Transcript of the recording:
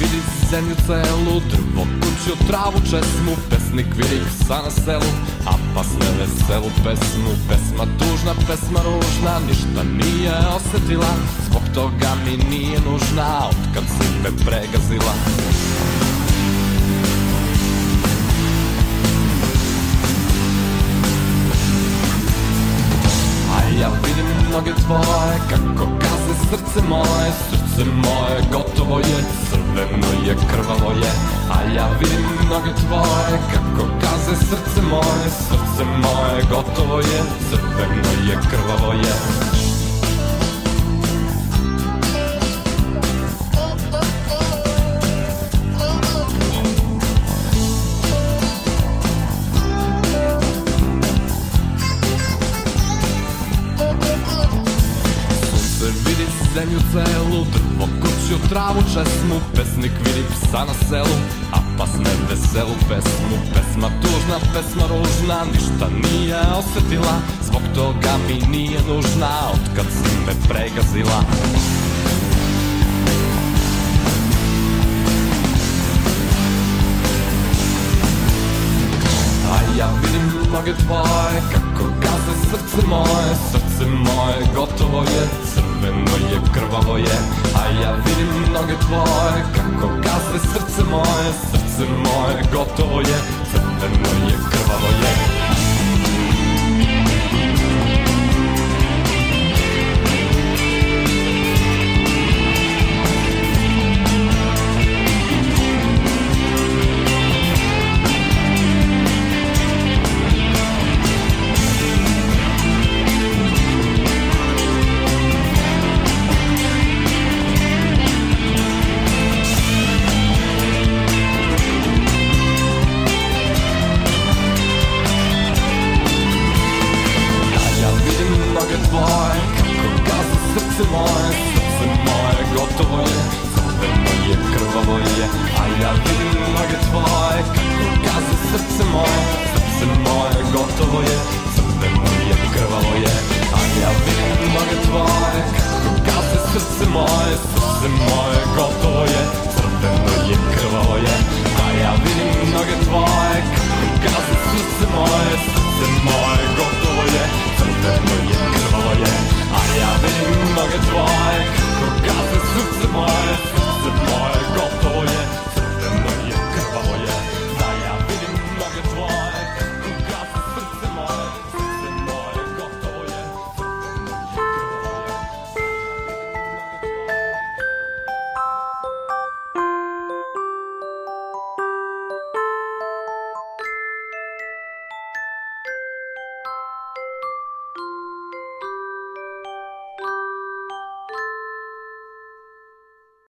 vidi zemlju celu, drvo, kuću, travu, česmu, pesnik vidi psa na selu, a pas ne veselu pesmu. Pesma tužna, pesma ružna, ništa nije osetila, zbog toga mi nije nužna, otkad si me pregazila. Ja vidim noge tvoje, kako gaze srce moje gotovo je, crveno je, krvavo je. A ja vidim noge tvoje, kako gaze srce moje gotovo je, crveno je, krvavo je. Vidi zemlju celu, drvo, kuću, travu, česmu, pesnik vidi psa na selu, a pas ne veselu pesmu. Pesma tužna, pesma ružna, ništa nije osetila, zbog toga mi nije nužna, otkad si me pregazila. A ja vidim noge tvoje, kako gaze srce moje gotovo je, crveno je, krvavo je. A ja vidim noge tvoje, kako gaze srce moje gotovo je, crveno je, krvavo je. Kako gaze srce moje gotovo je, crveno je, krvavo je. A ja vidim noge tvoje, kako gaze srce moje gotovo je, crveno je, krvavo je. A ja vidim noge tvoje, kako gaze srce moje gotovo je, crveno je, krvavo je. A ja vidim noge tvoje, kako gaze srce moje gotovo je, crveno je, krvavo je. A ja vidim noge tvoje, kako gaze srce